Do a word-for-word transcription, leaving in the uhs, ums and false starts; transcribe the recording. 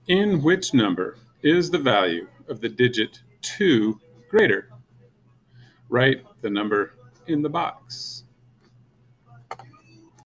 In which number is the value of the digit two greater? Write the number in the box.